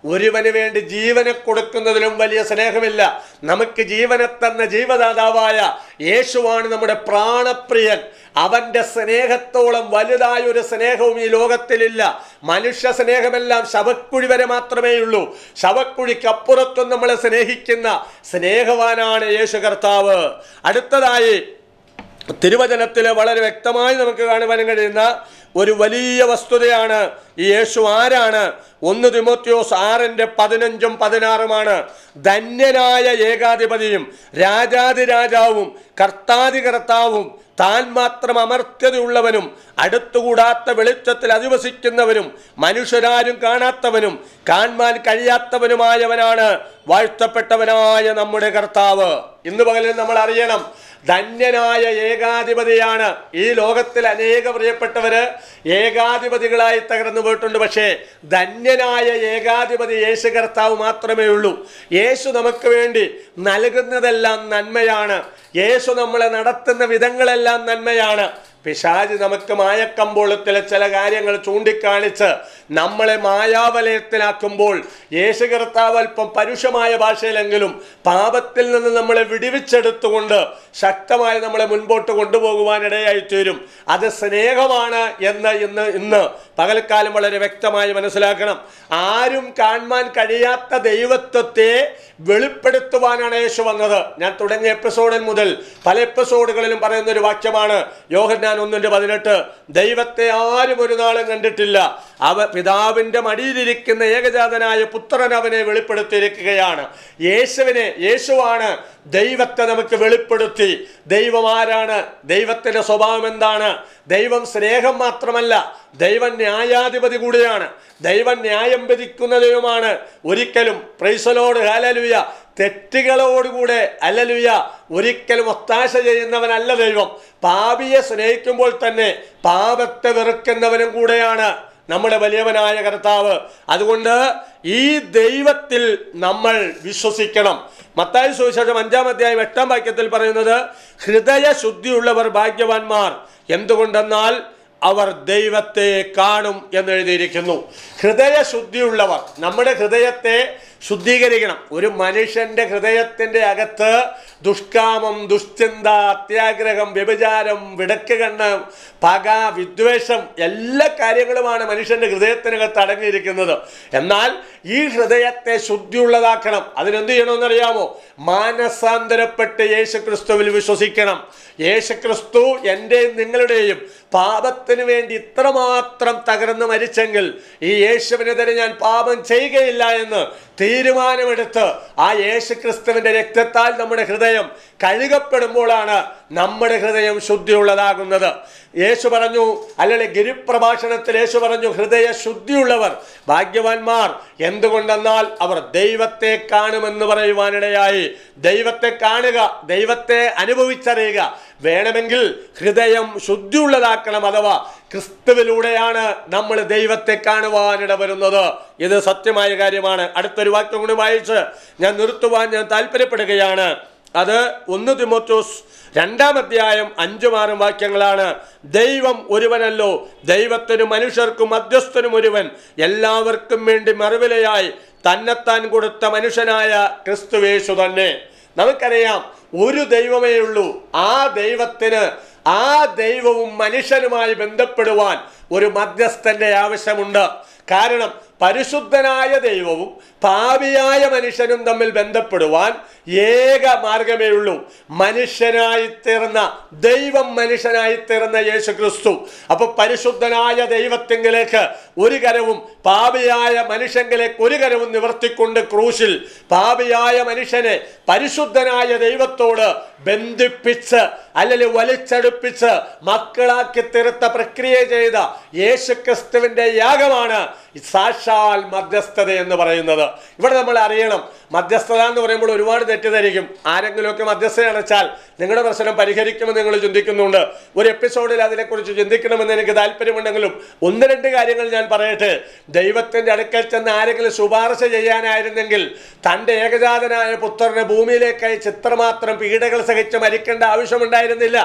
ഒരുവന് വേണ്ടി ജീവനെ കൊടുക്കുന്നതിലും വലിയ സ്നേഹമില്ല. നമുക്ക് ജീവനെ തന്ന ജീവദാതാവായ യേശുവാണ് നമ്മുടെ പ്രാണപ്രിയൻ. അവൻ്റെ സ്നേഹത്തോളം വലുതായ ഒരു സ്നേഹവും ഈ ലോകത്തിലില്ല. മനുഷ്യ സ്നേഹമെല്ലാം ശവക്കുഴി വരെ മാത്രമേ ഉള്ളൂ. ശവക്കുഴിക്കപ്പുറത്തും നമ്മളെ സ്നേഹിക്കുന്ന സ്നേഹവാനാണ് യേശു കർത്താവ്. അടുത്തതായി തിരുവചനത്തിൽ വളരെ വ്യക്തമായി നമുക്ക് കാണുവാൻ കഴിയുന്ന ഒരു വലിയ വസ്തുതയാണ് ഈ യേശു ആരാണ്. ഒന്ന് തിമോത്തിയോസ് ആറിൻ്റെ പതിനഞ്ചും പതിനാറുമാണ്. ധന്യനായ ഏകാധിപതിയും രാജാതിരാജാവും കർത്താതി കർത്താവും താൻ മാത്രം അമർത്യതയുള്ളവനും അടുത്തുകൂടാത്ത വെളിച്ചത്തിൽ അധിവസിക്കുന്നവനും മനുഷ്യരാരും കാണാത്തവനും കാണാൻ കഴിയാത്തവനുമായവനാണ് വാഴ്ത്തപ്പെട്ടവനായ നമ്മുടെ കർത്താവ്. ഇന്ന് പകലിൽ നമ്മൾ അറിയണം, ധന്യനായ ഏകാധിപതിയാണ്. ഈ ലോകത്തിൽ അനേക പ്രിയപ്പെട്ടവര് ഏകാധിപതികളായി തകർന്നു പോയിട്ടുണ്ട്. പക്ഷേ ധന്യനായ ഏകാധിപതി യേശു കർത്താവ് മാത്രമേ ഉള്ളൂ. യേശു നമുക്ക് വേണ്ടി നൽകുന്നതെല്ലാം നന്മയാണ്. യേശു നമ്മളെ നടത്തുന്ന വിധങ്ങളെല്ലാം നന്മയാണ്. പിശാചി നമുക്ക് മായക്കമ്പോളത്തിലെ ചില കാര്യങ്ങൾ ചൂണ്ടിക്കാണിച്ച് നമ്മളെ മായാവലയത്തിലാക്കുമ്പോൾ യേശു കർത്താവ് അല്പം പരുഷമായ ഭാഷയിലെങ്കിലും പാപത്തിൽ നിന്ന് നമ്മളെ വിടിവിച്ചെടുത്തുകൊണ്ട് ശക്തമായി നമ്മളെ മുൻപോട്ട് കൊണ്ടുപോകുവാനിടയായി തീരും. അത് സ്നേഹമാണ് എന്ന് ഇന്ന് ഇന്ന് പകൽക്കാലം വളരെ വ്യക്തമായി മനസ്സിലാക്കണം. ആരും കാണാൻ കഴിയാത്ത ദൈവത്വത്തെ വെളിപ്പെടുത്തുവാനാണ് യേശു വന്നത്. ഞാൻ തുടങ്ങിയ എപ്പിസോഡിൽ മുതൽ പല എപ്പിസോഡുകളിലും പറയുന്ന ഒരു വാക്യമാണ് യോഹന്നാൻ ഒന്നിന്റെ പതിനെട്ട്. ദൈവത്തെ ആരും ഒരു നാളും കണ്ടിട്ടില്ല, അവ പിതാവിന്റെ മടിയിലിരിക്കുന്ന ഏകജാതനായ പുത്രൻ അവനെ വെളിപ്പെടുത്തിയിരിക്കുകയാണ്. യേശുവിനെ യേശുവാണ് ദൈവത്തെ നമുക്ക് വെളിപ്പെടുത്തി. ദൈവം ആരാണ്? ദൈവത്തിന്റെ സ്വഭാവം എന്താണ്? ദൈവം സ്നേഹം മാത്രമല്ല, ദൈവം ന്യായാധിപതി കൂടിയാണ്. ദൈവം ന്യായം വിധിക്കുന്ന ദൈവമാണ്. ഒരിക്കലും പ്രൈസലോട് ഹല്ലേലൂയ തെറ്റുകളോടുകൂടെ ഹല്ലേലൂയ ഒരിക്കലും ഒത്താശ ചെയ്യുന്നവനല്ല ദൈവം. പാപിയെ സ്നേഹിക്കുമ്പോൾ തന്നെ പാപത്തെ വെറുക്കുന്നവനും കൂടെയാണ് നമ്മുടെ വലിയവനായ കർത്താവ്. അതുകൊണ്ട് ഈ ദൈവത്തിൽ നമ്മൾ വിശ്വസിക്കണം. മത്തായി സുവിശേഷം അഞ്ചാം അധ്യായം എട്ടാം വാക്യത്തിൽ പറയുന്നത്, ഹൃദയ ശുദ്ധിയുള്ളവർ ഭാഗ്യവാന്മാർ, എന്തുകൊണ്ടെന്നാൽ അവർ ദൈവത്തെ കാണും എന്നെഴുതിയിരിക്കുന്നു. ഹൃദയ ശുദ്ധിയുള്ളവർ. നമ്മുടെ ഹൃദയത്തെ ശുദ്ധീകരിക്കണം. ഒരു മനുഷ്യന്റെ ഹൃദയത്തിന്റെ അകത്ത് ദുഷ്കാമം, ദുശ്ചിന്ത, അത്യാഗ്രഹം, വ്യഭിചാരം, വിടക്ക് കണ്ണ്, പക, വിദ്വേഷം എല്ലാ കാര്യങ്ങളുമാണ് മനുഷ്യന്റെ ഹൃദയത്തിനകത്ത് അടങ്ങിയിരിക്കുന്നത്. എന്നാൽ ഈ ഹൃദയത്തെ ശുദ്ധിയുള്ളതാക്കണം. അതിനെന്ത് ചെയ്യണമെന്നറിയാമോ? മാനസാന്തരപ്പെട്ട് യേശു ക്രിസ്തുവിൽ വിശ്വസിക്കണം. യേശു ക്രിസ്തു എൻ്റെയും നിങ്ങളുടെയും പാപത്തിന് വേണ്ടി ഇത്രമാത്രം തകർന്ന് മരിച്ചെങ്കിൽ ഈ യേശുവിനെതിരെ ഞാൻ പാപം ചെയ്യുകയില്ല എന്ന് തീരുമാനമെടുത്ത് ആ യേശു ക്രിസ്തുവിന്റെ രക്തത്താൽ നമ്മുടെ ഹൃദയം കഴുകപ്പെടുമ്പോഴാണ് നമ്മുടെ ഹൃദയം ശുദ്ധിയുള്ളതാകുന്നത്. യേശു പറഞ്ഞു, അല്ലെങ്കിൽ ഗിരിപ്രഭാഷണത്തിൽ യേശു പറഞ്ഞു, ഹൃദയ ശുദ്ധിയുള്ളവർ ഭാഗ്യവാന്മാർ, എന്തുകൊണ്ടെന്നാൽ അവർ ദൈവത്തെ കാണുമെന്ന് പറയുവാനിടയായി. ദൈവത്തെ കാണുക, ദൈവത്തെ അനുഭവിച്ചറിയുക. വേണമെങ്കിൽ ഹൃദയം ശുദ്ധിയുള്ളതാക്കണം. അഥവാ ക്രിസ്തുവിലൂടെയാണ് നമ്മൾ ദൈവത്തെ കാണുവാനിട വരുന്നത്. ഇത് സത്യമായ കാര്യമാണ്. അടുത്തൊരു വാക്യം കൂടി വായിച്ച് ഞാൻ നിർത്തുവാൻ ഞാൻ താല്പര്യപ്പെടുകയാണ്. അത് ഒന്ന് തിമോത്തിയോസ് രണ്ടാം അധ്യായം അഞ്ചും ആറും വാക്യങ്ങളാണ്. ദൈവം ഒരുവനല്ലോ, ദൈവത്തിനും മനുഷ്യർക്കും മധ്യസ്ഥനും ഒരുവൻ, എല്ലാവർക്കും വേണ്ടി മറുവിലയായി തന്നെത്താൻ കൊടുത്ത മനുഷ്യനായ ക്രിസ്തുവേശു തന്നെ. നമുക്കറിയാം, ഒരു ദൈവമേ ഉള്ളൂ. ആ ദൈവത്തിന് ആ ദൈവവും മനുഷ്യനുമായി ബന്ധപ്പെടുവാൻ ഒരു മധ്യസ്ഥന്റെ ആവശ്യമുണ്ട്. കാരണം പരിശുദ്ധനായ ദൈവവും പാപിയായ മനുഷ്യനും തമ്മിൽ ബന്ധപ്പെടുവാൻ ഏക മാർഗമേ ഉള്ളൂ, മനുഷ്യനായി തീർന്ന ദൈവം മനുഷ്യനായി തീർന്ന യേശു ക്രിസ്തു. അപ്പൊ പരിശുദ്ധനായ ദൈവത്തെങ്കിലേക്ക് ഒരു കരവും പാപിയായ മനുഷ്യങ്കിലേക്ക് ഒരു കരവും നിവർത്തിക്കൊണ്ട് ക്രൂശിൽ പാപിയായ മനുഷ്യനെ പരിശുദ്ധനായ ദൈവത്തോട് ബന്ധിപ്പിച്ച് അല്ലെങ്കിൽ വലിച്ചടുപ്പിച്ച് മക്കളാക്കി തീർത്ത പ്രക്രിയ ചെയ്ത യേശു ക്രിസ്തുവിന്റെ യാഗമാണ് സാക്ഷാൽ മധ്യസ്ഥത എന്ന് പറയുന്നത്. ഇവിടെ നമ്മൾ അറിയണം, മധ്യസ്ഥത എന്ന് പറയുമ്പോൾ ഒരുപാട് തെറ്റിദ്ധരിക്കും. ആരെങ്കിലുമൊക്കെ മധ്യസ്ഥത അടച്ചാൽ നിങ്ങളുടെ പ്രശ്നം പരിഹരിക്കുമെന്ന് നിങ്ങൾ ചിന്തിക്കുന്നുണ്ട്. ഒരു എപ്പിസോഡിൽ അതിനെക്കുറിച്ച് ചിന്തിക്കണമെന്ന് എനിക്ക് താല്പര്യമുണ്ടെങ്കിലും ഒന്ന് രണ്ട് കാര്യങ്ങൾ ഞാൻ പറയട്ടെ. ദൈവത്തിന്റെ അടുക്കൽ ചെന്ന് ആരെങ്കിലും ശുപാർശ ചെയ്യാനായിരുന്നെങ്കിൽ തൻ്റെ ഏകജാതനായ പുത്രനെ ഭൂമിയിലേക്ക് അയച്ച് ഇത്രമാത്രം പീഡകൾ സഹിച്ച് മരിക്കേണ്ട ആവശ്യമുണ്ടായിരുന്നില്ല.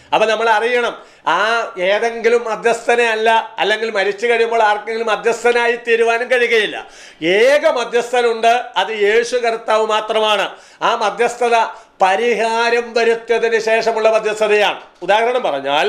അപ്പം നമ്മൾ അറിയണം, ആ ഏതെങ്കിലും മധ്യസ്ഥനെ അല്ല, അല്ലെങ്കിൽ മരിച്ചു കഴിയുമ്പോൾ ആർക്കെങ്കിലും മധ്യസ്ഥനായി തീരുവാനും കഴിയുകയില്ല. ഏക മധ്യസ്ഥനുണ്ട്, അത് യേശു കർത്താവ് മാത്രമാണ്. ആ മധ്യസ്ഥത പരിഹാരം വരുത്തിയതിന് ശേഷമുള്ള മധ്യസ്ഥതയാണ്. ഉദാഹരണം പറഞ്ഞാൽ,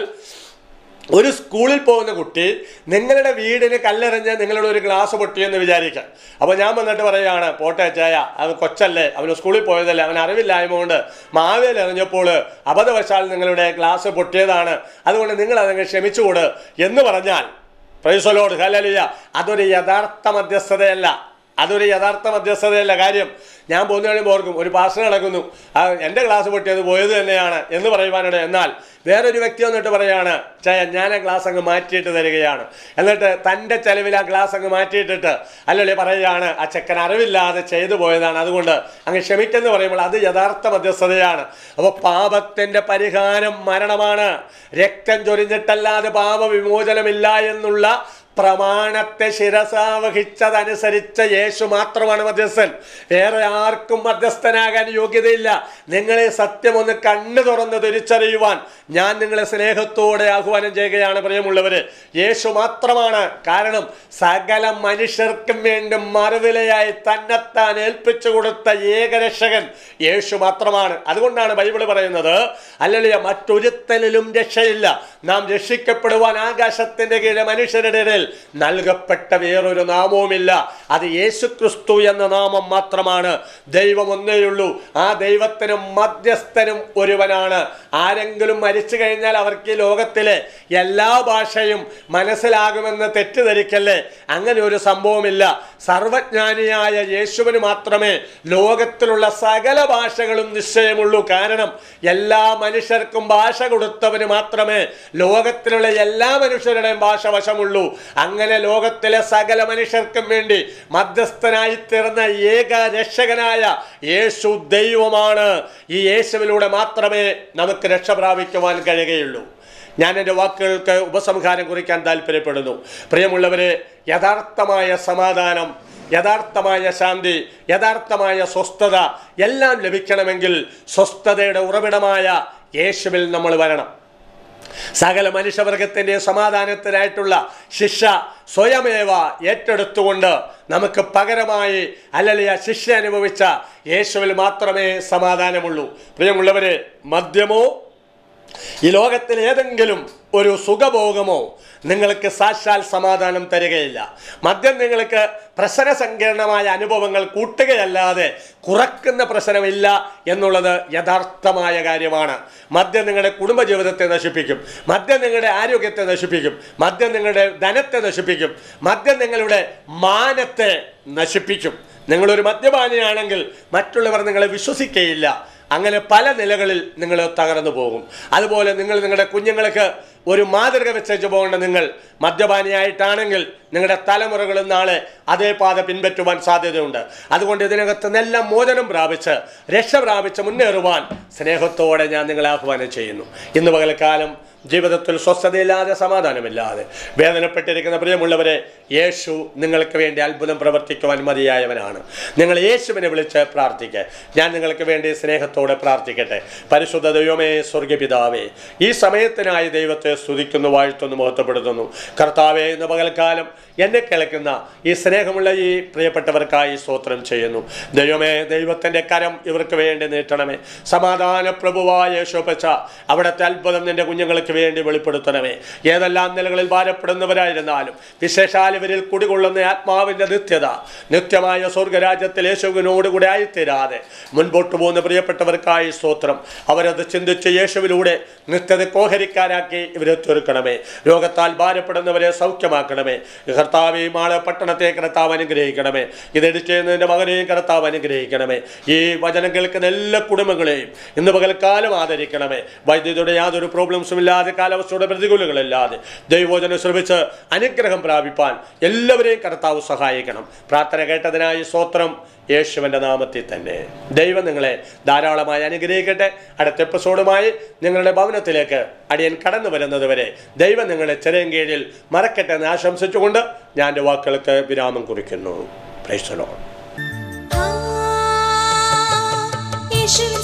ഒരു സ്കൂളിൽ പോകുന്ന കുട്ടി നിങ്ങളുടെ വീടിന് കല്ലെറിഞ്ഞ് നിങ്ങളുടെ ഒരു ഗ്ലാസ് പൊട്ടിയെന്ന് വിചാരിക്കാം. അപ്പോൾ ഞാൻ വന്നിട്ട് പറയുകയാണ്, പോട്ടെ ചായ, അവൻ കൊച്ചല്ലേ, അവന് സ്കൂളിൽ പോയതല്ലേ, അവൻ അറിവില്ലായ്മ കൊണ്ട് മാവേൽ എറിഞ്ഞപ്പോൾ അബദ്ധവശാൽ നിങ്ങളുടെ ഗ്ലാസ് പൊട്ടിയതാണ്, അതുകൊണ്ട് നിങ്ങൾ അതങ്ങ് ക്ഷമിച്ചുകൂട് എന്ന് പറഞ്ഞാൽ, പ്രൈസ് ദി ലോർഡ്, ഹല്ലേലൂയ, അതൊരു യഥാർത്ഥ മധ്യസ്ഥതയല്ല. അതൊരു യഥാർത്ഥ മധ്യസ്ഥതയല്ല. കാര്യം, ഞാൻ പോകുന്ന കഴിയുമ്പോൾ ഓർക്കും, ഒരു പാസ്റ്റർ നടക്കുന്നു, ആ എൻ്റെ ക്ലാസ് പൊട്ടിയത് പോയത് തന്നെയാണ് എന്ന് പറയുവാനുണ്ട്. എന്നാൽ വേറൊരു വ്യക്തി വന്നിട്ട് പറയുകയാണ്, ചായ ഞാൻ ആ ഗ്ലാസ് അങ്ങ് മാറ്റിയിട്ട് തരികയാണ്, എന്നിട്ട് തൻ്റെ ചെലവിൽ ആ ഗ്ലാസ് അങ്ങ് മാറ്റിയിട്ടിട്ട് അല്ലല്ലേ പറയുകയാണ്, ആ ചെക്കൻ അറിവില്ലാതെ ചെയ്തു പോയതാണ്, അതുകൊണ്ട് അങ്ങ് ക്ഷമിക്കെന്ന് പറയുമ്പോൾ അത് യഥാർത്ഥ മധ്യസ്ഥതയാണ്. അപ്പോൾ പാപത്തിൻ്റെ പരിഹാരം മരണമാണ്. രക്തം ചൊരിഞ്ഞിട്ടല്ലാതെ പാപവിമോചനമില്ല എന്നുള്ള പ്രമാണത്തെ ശിരസാവഹിച്ചതനുസരിച്ച് യേശു മാത്രമാണ് മധ്യസ്ഥൻ. വേറെ ആർക്കും മധ്യസ്ഥനാകാൻ യോഗ്യതയില്ല. നിങ്ങളെ സത്യം ഒന്ന് കണ്ണു തുറന്ന് തിരിച്ചറിയുവാൻ ഞാൻ നിങ്ങളെ സ്നേഹത്തോടെ ആഹ്വാനം ചെയ്യുകയാണ് പ്രിയമുള്ളവര്. യേശു മാത്രമാണ്. കാരണം സകല മനുഷ്യർക്കും വേണ്ടി മറുവിലയായി തന്നെത്താൻ ഏൽപ്പിച്ചു കൊടുത്ത ഏകരക്ഷകൻ യേശു മാത്രമാണ്. അതുകൊണ്ടാണ് ബൈബിൾ പറയുന്നത്, അല്ലല്ല മറ്റൊരുത്തലിലും രക്ഷയില്ല, നാം രക്ഷിക്കപ്പെടുവാൻ ആകാശത്തിന്റെ കീഴെ മനുഷ്യരുടെ ഇടയിൽ നൽകപ്പെട്ട വേറൊരു നാമവുമില്ല, അത് യേശു ക്രിസ്തു എന്ന നാമം മാത്രമാണ്. ദൈവം ഒന്നേയുള്ളൂ, ആ ദൈവത്തിനും മധ്യസ്ഥനും ഒരുവനാണ്. ആരെങ്കിലും മരിച്ചു കഴിഞ്ഞാൽ അവർക്ക് ഈ ലോകത്തിലെ എല്ലാ ഭാഷയും മനസ്സിലാകുമെന്ന് തെറ്റിദ്ധരിക്കല്ലേ, അങ്ങനെ ഒരു സംഭവമില്ല. സർവജ്ഞാനിയായ യേശുവിന് മാത്രമേ ലോകത്തിലുള്ള സകല ഭാഷകളും നിശ്ചയമുള്ളൂ. കാരണം എല്ലാ മനുഷ്യർക്കും ഭാഷ കൊടുത്തവന് മാത്രമേ ലോകത്തിലുള്ള എല്ലാ മനുഷ്യരുടെയും ഭാഷ വശമുള്ളൂ. അങ്ങനെ ലോകത്തിലെ സകല മനുഷ്യർക്കും വേണ്ടി മധ്യസ്ഥനായി തീർന്ന ഏക രക്ഷകനായ യേശു ദൈവമാണ്. ഈ യേശുവിലൂടെ മാത്രമേ നമുക്ക് രക്ഷ പ്രാപിക്കുവാൻ കഴിയുകയുള്ളൂ. ഞാൻ എൻ്റെ വാക്കുകൾക്ക് ഉപസംഹാരം കുറിക്കാൻ താല്പര്യപ്പെടുന്നു. പ്രിയമുള്ളവരെ, യഥാർത്ഥമായ സമാധാനം, യഥാർത്ഥമായ ശാന്തി, യഥാർത്ഥമായ സ്വസ്ഥത എല്ലാം ലഭിക്കണമെങ്കിൽ സ്വസ്ഥതയുടെ ഉറവിടമായ യേശുവിൽ നമ്മൾ വരണം. സകല മനുഷ്യവർഗത്തിൻ്റെ സമാധാനത്തിനായിട്ടുള്ള ശിക്ഷ സ്വയമേവ ഏറ്റെടുത്തുകൊണ്ട് നമുക്ക് പകരമായി അല്ലല്ല ശിക്ഷ അനുഭവിച്ച യേശുവിൽ മാത്രമേ സമാധാനമുള്ളൂ. പ്രിയമുള്ളവരെ, മദ്യമോ ഈ ലോകത്തിൽ ഏതെങ്കിലും ഒരു സുഖഭോഗമോ നിങ്ങൾക്ക് സാക്ഷാൽ സമാധാനം തരികയില്ല. മദ്യം നിങ്ങൾക്ക് പ്രശ്ന സങ്കീർണമായ അനുഭവങ്ങൾ കൂട്ടുകയല്ലാതെ കുറക്കുന്ന പ്രശ്നമില്ല എന്നുള്ളത് യഥാർത്ഥമായ കാര്യമാണ്. മദ്യം നിങ്ങളുടെ കുടുംബജീവിതത്തെ നശിപ്പിക്കും, മദ്യം നിങ്ങളുടെ ആരോഗ്യത്തെ നശിപ്പിക്കും, മദ്യം നിങ്ങളുടെ ധനത്തെ നശിപ്പിക്കും, മദ്യം നിങ്ങളുടെ മാനത്തെ നശിപ്പിക്കും. നിങ്ങളൊരു മദ്യപാനിയാണെങ്കിൽ മറ്റുള്ളവർ നിങ്ങളെ വിശ്വസിക്കുകയില്ല. അങ്ങനെ പല നിലകളിൽ നിങ്ങൾ തകർന്നു പോകും. അതുപോലെ നിങ്ങൾ നിങ്ങളുടെ കുഞ്ഞുങ്ങൾക്ക് ഒരു മാതൃക വെച്ചു പോകേണ്ട നിങ്ങൾ മദ്യപാനിയായിട്ടാണെങ്കിൽ നിങ്ങളുടെ തലമുറകളും നാളെ അതേ പാത പിൻപറ്റുവാൻ സാധ്യതയുണ്ട്. അതുകൊണ്ട് ഇതിനകത്ത് നിന്നെല്ലാം മോചനം പ്രാപിച്ച് രക്ഷ പ്രാപിച്ച് മുന്നേറുവാൻ സ്നേഹത്തോടെ ഞാൻ നിങ്ങളെ ആഹ്വാനം ചെയ്യുന്നു. ഇന്ന് പകൽക്കാലം ജീവിതത്തിൽ സ്വസ്ഥതയില്ലാതെ സമാധാനമില്ലാതെ വേദനപ്പെട്ടിരിക്കുന്ന പ്രിയമുള്ളവരെ, യേശു നിങ്ങൾക്ക് വേണ്ടി അത്ഭുതം പ്രവർത്തിക്കുവാൻ മതിയായവനാണ്. നിങ്ങൾ യേശുവിനെ വിളിച്ച് പ്രാർത്ഥിക്കുക. ഞാൻ നിങ്ങൾക്ക് വേണ്ടി സ്നേഹത്തോടെ പ്രാർത്ഥിക്കട്ടെ. പരിശുദ്ധ ദൈവമേ, സ്വർഗ്ഗപിതാവേ, ഈ സമയത്തിനായി ദൈവത്തെ സ്തുതിക്കുന്നു, വാഴ്ത്തുന്നു, മഹത്വപ്പെടുത്തുന്നു. കർത്താവേ, ഇന്ന് പകൽക്കാലം എന്നെ കേൾക്കുന്ന ഈ സ്നേഹമുള്ള ഈ പ്രിയപ്പെട്ടവർക്കായി സ്തോത്രം ചെയ്യുന്നു. ദൈവമേ, ദൈവത്തിൻ്റെ കരം ഇവർക്ക് വേണ്ടി നീട്ടണമേ. സമാധാന പ്രഭുവായ യേശോപ്പച്ച, അവിടുത്തെ അത്ഭുതം നിൻ്റെ കുഞ്ഞുങ്ങൾക്ക് വേണ്ടി വെളിപ്പെടുത്തണമേ. ഏതെല്ലാം നിലകളിൽ ഭാരപ്പെടുന്നവരായിരുന്നാലും വിശേഷാൽ ഇവരിൽ കുടികൊള്ളുന്ന ആത്മാവിൻ്റെ നിത്യത നിത്യമായ സ്വർഗരാജ്യത്തിൽ യേശുവിനോടുകൂടെ ആയിത്തീരാതെ മുൻപോട്ട് പോകുന്ന പ്രിയപ്പെട്ടവർക്കായി സ്തോത്രം. അവരത് ചിന്തിച്ച് യേശുവിലൂടെ നിത്യത കോഹരിക്കാരാക്കി ഇവരെ തീർക്കണമേ. രോഗത്താൽ ഭാരപ്പെടുന്നവരെ സൗഖ്യമാക്കണമേ. കർത്താവേ, മാളെ പട്ടണത്തെ കർത്താവ് അനുഗ്രഹിക്കണമേ. ഇതെടുത്ത് ചെയ്യുന്നതിൻ്റെ മകനെയും കർത്താവ് അനുഗ്രഹിക്കണമേ. ഈ വചനം കേൾക്കുന്ന എല്ലാ കുടുംബങ്ങളെയും ഇന്ന് പകൽക്കാലം ആദരിക്കണമേ. വൈദ്യുതിയുടെ യാതൊരു പ്രോബ്ലംസും ഇല്ലാതെ, കാലാവസ്ഥയുടെ പ്രതികൂലങ്ങളില്ലാതെ ദൈവവചനം ശ്രമിച്ച് അനുഗ്രഹം പ്രാപിപ്പാൻ എല്ലാവരെയും കർത്താവ് സഹായിക്കണം. പ്രാർത്ഥന കേട്ടതിനായി സ്തോത്രം, യേശുവിൻ്റെ നാമത്തിൽ തന്നെ. ദൈവം നിങ്ങളെ ധാരാളമായി അനുഗ്രഹിക്കട്ടെ. അടുത്ത എപ്പിസോഡുമായി നിങ്ങളുടെ ഭവനത്തിലേക്ക് അടിയൻ കടന്നു വരുന്നത് വരെ ദൈവം നിങ്ങളെ ചെറിയ കീഴിൽ മറക്കട്ടെ എന്ന് ആശംസിച്ചുകൊണ്ട് ഞാൻ എൻ്റെ വാക്കുകൾക്ക് വിരാമം കുറിക്കുന്നു. Praise the Lord.